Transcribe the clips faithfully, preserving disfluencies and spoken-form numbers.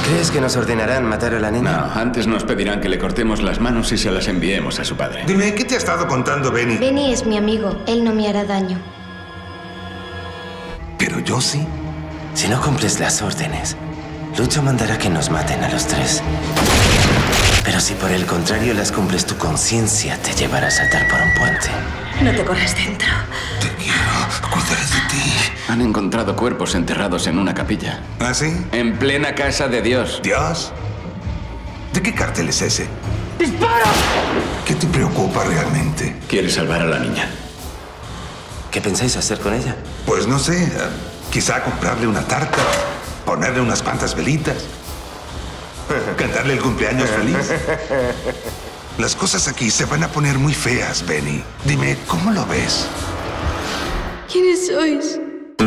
¿Crees que nos ordenarán matar a la No, nena? antes nos pedirán que le cortemos las manos y se las enviemos a su padre. Dime, ¿qué te ha estado contando Benny? Benny es mi amigo. Él no me hará daño. Pero yo sí. Si no cumples las órdenes, Lucho mandará que nos maten a los tres. Pero si por el contrario las cumples, tu conciencia te llevará a saltar por un puente. No te corras dentro. Te quiero. Cuidaré de ti. Han encontrado cuerpos enterrados en una capilla. ¿Ah, sí? En plena casa de Dios. ¿Dios? ¿De qué cartel es ese? ¡Dispara! ¿Qué te preocupa realmente? Quiere salvar a la niña. ¿Qué pensáis hacer con ella? Pues no sé. eh, Quizá comprarle una tarta, ponerle unas cuantas velitas, cantarle el cumpleaños feliz. Las cosas aquí se van a poner muy feas, Benny. Dime, ¿cómo lo ves? ¿Quiénes sois?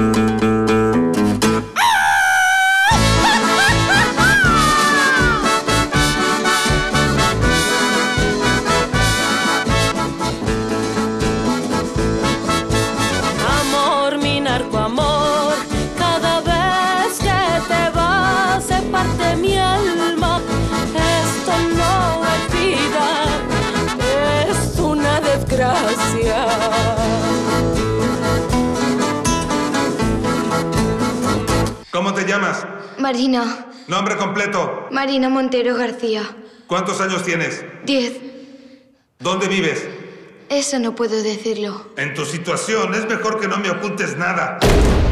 Amor, mi narcoamor, cada vez que te vas se parte mi alma. Esto no es vida, es una desgracia. ¿Cómo te llamas? Marina. Nombre completo. Marina Montero García. ¿Cuántos años tienes? Diez. ¿Dónde vives? Eso no puedo decirlo. En tu situación es mejor que no me ocultes nada.